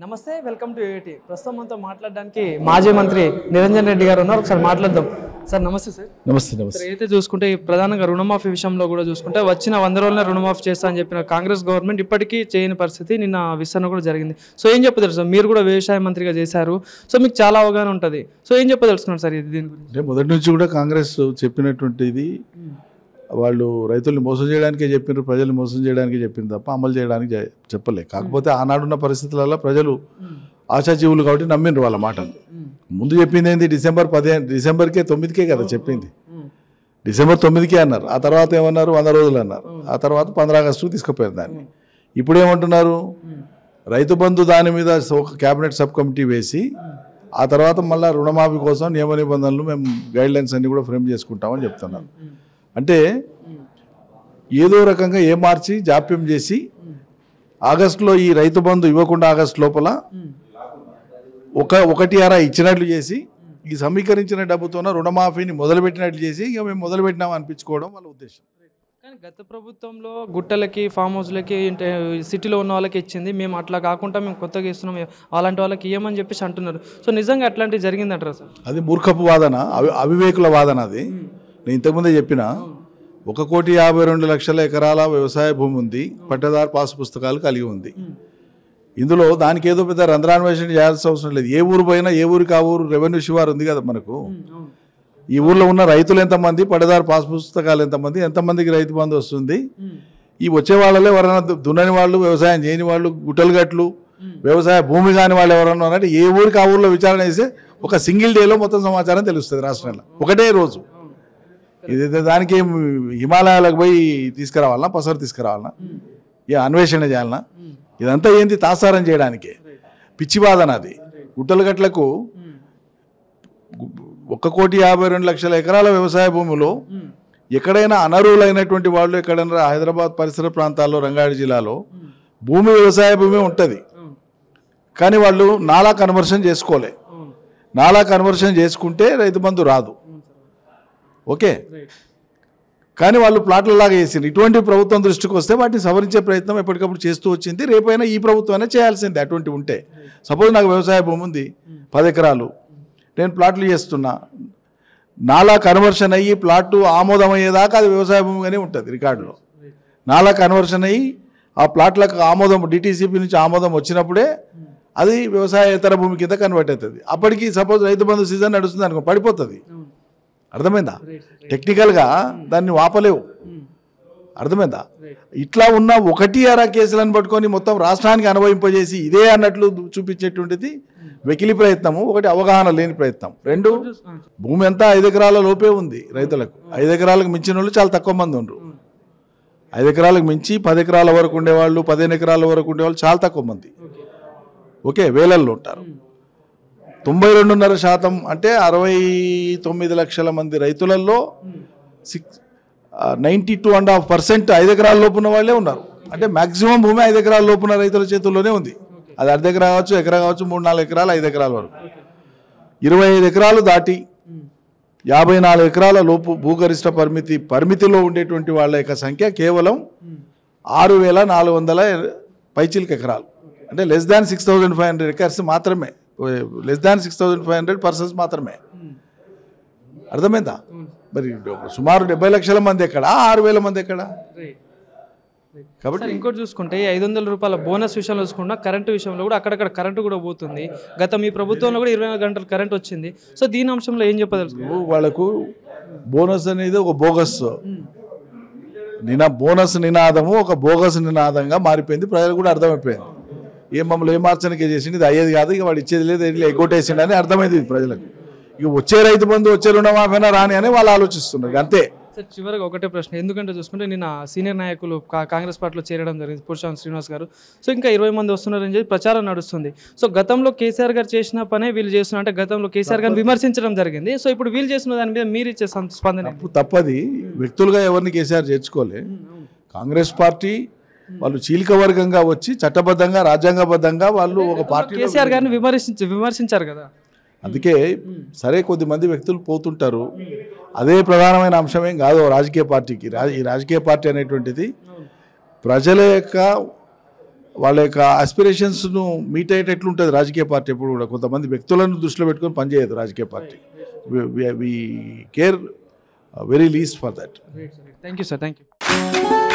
నమస్తే, welcome to AIT. ప్రస్తుతం మనతో మాట్లాడడానికి మాజీ మంత్రి నిరంజన్ రెడ్డి గారు ఉన్నారు. ఒకసారి మాట్లాడదాం. సార్ నమస్తే. సార్ నమస్తే. నమస్తే. అయితే చూసుకుంటే ప్రధానంగా రుణమాఫీ విషయంలో కూడా చూసుకుంటే వచ్చిన 100 రోజులనే రుణమాఫీ చేస్తా అని చెప్పిన కాంగ్రెస్ గవర్నమెంట్ ఇప్పటికీ చేయని పరిస్థితి. నిన్న విస్తరణ కూడా జరిగింది. సో ఏం చెప్పదలుసు? మీరు కూడా వ్యవసాయ మంత్రిగా చేశారు, సో మీకు చాలా అవగాహన ఉంటుంది. సో ఏం చెప్పదలుచుకున్నారు సార్ దీని గురించి? అంటే మొదటి నుంచి కూడా కాంగ్రెస్ చెప్పినటువంటిది వాళ్ళు రైతుల్ని మోసం చేయడానికే చెప్పినారు, ప్రజల్ని మోసం చేయడానికే చెప్పింది తప్ప అమలు చేయడానికి చెప్పలే. కాకపోతే ఆనాడున్న పరిస్థితులలో ప్రజలు ఆశాజీవులు కాబట్టి నమ్మిండ్రు వాళ్ళ మాటలు. ముందు చెప్పింది ఏంది? డిసెంబర్కే 9కే కదా చెప్పింది. డిసెంబర్ 9కే అన్నారు. ఆ తర్వాత ఏమన్నారు? 100 రోజులు అన్నారు. ఆ తర్వాత 15 ఆగస్టుకు తీసుకుపోయారు దాన్ని. ఇప్పుడు ఏమంటున్నారు? రైతు బంధు దాని మీద ఒక క్యాబినెట్ సబ్ కమిటీ వేసి ఆ తర్వాత మళ్ళీ రుణమాఫీ కోసం నియమ నిబంధనలు మేము గైడ్ లైన్స్ అన్ని కూడా ఫ్రేమ్ చేసుకుంటామని చెప్తున్నారు. అంటే ఏదో రకంగా మార్చి జాప్యం చేసి ఆగస్టులో ఈ రైతు బంధు ఇవ్వకుండా ఆగస్టు లోపల 1/6 ఇచ్చినట్లు చేసి ఈ సమీకరించిన డబ్బుతోన రుణమాఫీని మొదలుపెట్టినట్లు చేసి ఇక మేము మొదలుపెట్టినాం అనిపించుకోవడం వాళ్ళ ఉద్దేశం. కానీ గత ప్రభుత్వంలో గుట్టలకి, ఫామ్ హౌస్లకి, సిటీలో ఉన్న వాళ్ళకి ఇచ్చింది. మేము అట్లా కాకుండా మేము కొత్తగా ఇస్తున్నాం, అలాంటి వాళ్ళకి ఇవ్వమని చెప్పేసి అంటున్నారు. సో నిజంగా అట్లాంటివి జరిగిందంటారా సార్? అది మూర్ఖపు వాదన, అవివేకుల వాదన. అది నేను ఇంతకుముందే చెప్పిన 1,52,00,000 ఎకరాల వ్యవసాయ భూమి ఉంది, పట్టదారు పాస్ పుస్తకాలు కలిగి ఉంది. ఇందులో దానికి ఏదో పెద్ద రంధ్రాన్వేషణ చేయాల్సిన అవసరం లేదు. ఏ ఊరు పోయినా ఏ ఊరికి ఆ ఊరు రెవెన్యూ శివారు ఉంది కదా మనకు. ఈ ఊర్లో ఉన్న రైతులు ఎంతమంది, పట్టదారు పాస్ పుస్తకాలు ఎంతమందికి రైతు బంధు వస్తుంది, ఈ వచ్చే వాళ్ళలో ఎవరైనా దున్నని వాళ్ళు, వ్యవసాయం చేయని వాళ్ళు, గుట్టలు గట్లు, వ్యవసాయ భూమి కాని వాళ్ళు ఎవరన్నా ఉన్నట్టు ఏ ఊరికి ఆ ఊర్లో విచారణ చేస్తే ఒక సింగిల్ డేలో మొత్తం సమాచారం తెలుస్తుంది రాష్ట్రంలో, ఒకటే రోజు. ఇది దానికి హిమాలయాలకు పోయి తీసుకురావాలన్నా, పసరు తీసుకురావాలన్నా, అన్వేషణ చేయాలన్నా? ఇదంతా ఏంది? తాసారం చేయడానికే. పిచ్చివాదన అది. గుట్టల గట్లకు 1,52,00,000 ఎకరాల వ్యవసాయ భూమిలో ఎక్కడైనా అనర్హులైనటువంటి వాళ్ళు, ఎక్కడైనా హైదరాబాద్ పరిసర ప్రాంతాల్లో, రంగారెడ్డి జిల్లాలో భూమి వ్యవసాయ భూమి ఉంటుంది, కానీ వాళ్ళు నాలా కన్వర్షన్ చేసుకోలే. నాలా కన్వర్షన్ చేసుకుంటే రైతు బంధు రాదు, ఓకే. కానీ వాళ్ళు ప్లాట్లలాగా వేసింది. ఇటువంటి ప్రభుత్వం దృష్టికి వస్తే వాటిని సవరించే ప్రయత్నం ఎప్పటికప్పుడు చేస్తూ వచ్చింది. రేపైనా ఈ ప్రభుత్వమైనా చేయాల్సిందే అటువంటి ఉంటే. సపోజ్ నాకు వ్యవసాయ భూమి ఉంది 10 ఎకరాలు, నేను ప్లాట్లు చేస్తున్నా, నాలా కన్వర్షన్ అయ్యి ప్లాట్ ఆమోదమయ్యేదాకా అది వ్యవసాయ భూమిగానే ఉంటుంది రికార్డులో. నాలా కన్వర్షన్ అయ్యి ఆ ప్లాట్లకు ఆమోదం, డిటీసీపీ నుంచి ఆమోదం వచ్చినప్పుడే అది వ్యవసాయేతర భూమి కింద కన్వర్ట్ అవుతుంది. అప్పటికి సపోజ్ రైతు బంధు సీజన్ నడుస్తుంది అనుకో, పడిపోతుంది. అర్థమైందా? టెక్నికల్గా దాన్ని వాపలేవు. అర్థమైందా? ఇట్లా ఉన్న 1/6 కేసులను పట్టుకొని మొత్తం రాష్ట్రానికి అనుభవింపజేసి ఇదే అన్నట్లు చూపించేటువంటిది వెకిలి ప్రయత్నము. ఒకటి, అవగాహన లేని ప్రయత్నం. 2, భూమి అంతా 5 ఎకరాల లోపే ఉంది రైతులకు. 5 ఎకరాలకు మించిన వాళ్ళు చాలా తక్కువ మంది ఉండరు. 5 ఎకరాలకు మించి 10 ఎకరాల వరకు ఉండేవాళ్ళు, 15 ఎకరాల వరకు ఉండేవాళ్ళు చాలా తక్కువ మంది, ఓకే, వేలల్లో ఉంటారు. 92.5% అంటే 69 లక్షల మంది రైతులలో 92.5% 5 ఎకరాల లోపు ఉన్న వాళ్ళే ఉన్నారు. అంటే మ్యాక్సిమం భూమి 5 ఎకరాల లోపున్న రైతుల చేతుల్లోనే ఉంది. అది అర్ధ ఎకరా కావచ్చు, ఎకరా కావచ్చు, 3-4 ఎకరాలు, 5 ఎకరాల వరకు. 25 ఎకరాలు దాటి 54 ఎకరాల లోపు భూగరిష్ట పరిమితిలో ఉండేటువంటి వాళ్ళ యొక్క సంఖ్య కేవలం 6,400 పైచిల్క ఎకరాలు. అంటే <6,500 ఎకర్స్ మాత్రమే, <6,500 పర్సన్స్ మాత్రమే. అర్థమైందా? మరి సుమారు 70 లక్షల మంది ఎక్కడ, 6,000 మంది ఎక్కడ? కాబట్టి ఇంకోటి చూసుకుంటే 500 రూపాయల బోనస్ విషయంలో చూసుకున్నా, కరెంటు విషయంలో కూడా అక్కడక్కడ కరెంటు కూడా పోతుంది. గత మీ ప్రభుత్వంలో కూడా 24 గంటలు కరెంట్ వచ్చింది. సో దీని అంశంలో ఏం చెప్పదలుచుకున్నారు? వాళ్ళకు బోనస్ అనేది ఒక బోగస్ బోనస్ నినాదము ఒక బోగస్ నినాదంగా మారిపోయింది. ప్రజలు కూడా అర్థమైపోయింది. మమ్మల్ని మార్చడానికి చేసింది, ఇది అయ్యేది కాదు, ఇక వాడు ఇచ్చేది లేదు, ఎగ్గొట్టేసిండు అని అర్థమైంది ప్రజలకు. ఇక వచ్చే రైతు బంధు, వచ్చే రుణమాఫీనా రాని అని వాళ్ళు ఆలోచిస్తున్నారు, అంతే. సార్ చివరిగా ఒకటే ప్రశ్న, ఎందుకంటే చూసుకుంటే నిన్న సీనియర్ నాయకులు కాంగ్రెస్ పార్టీలో చేరడం జరిగింది, పురుషోత్తం శ్రీనివాస్ గారు. సో ఇంకా 20 మంది వస్తున్నారని చెప్పి ప్రచారం నడుస్తుంది. సో గతంలో కేసీఆర్ గారు చేసిన పనే వీళ్ళు చేస్తున్నారు, అంటే గతంలో కేసీఆర్ గారిని విమర్శించడం జరిగింది. సో ఇప్పుడు వీళ్ళు చేస్తున్న దాని మీద మీరు ఇచ్చే స్పందన? తప్పది. వ్యక్తులుగా ఎవరిని కేసీఆర్ చేర్చుకోలే. కాంగ్రెస్ పార్టీ వాళ్ళు చీలిక వర్గంగా వచ్చి చట్టబద్ధంగా, రాజ్యాంగబద్ధంగా వాళ్ళు ఒక పార్టీ కేసీఆర్ గారిని విమర్శించారు కదా. అందుకే సరే కొద్దిమంది వ్యక్తులు పోతుంటారు, అదే ప్రధానమైన అంశమేం కాదు రాజకీయ పార్టీకి. ఈ రాజకీయ పార్టీ అనేటువంటిది ప్రజల యొక్క వాళ్ళ యొక్క ఆస్పిరేషన్స్ను మీట్ అయ్యేటట్లు ఉంటుంది రాజకీయ పార్టీ ఎప్పుడు కూడా. కొంతమంది వ్యక్తులను దృష్టిలో పెట్టుకొని పనిచేయదు రాజకీయ పార్టీ. We care very least for that. Thank you sir, thank you.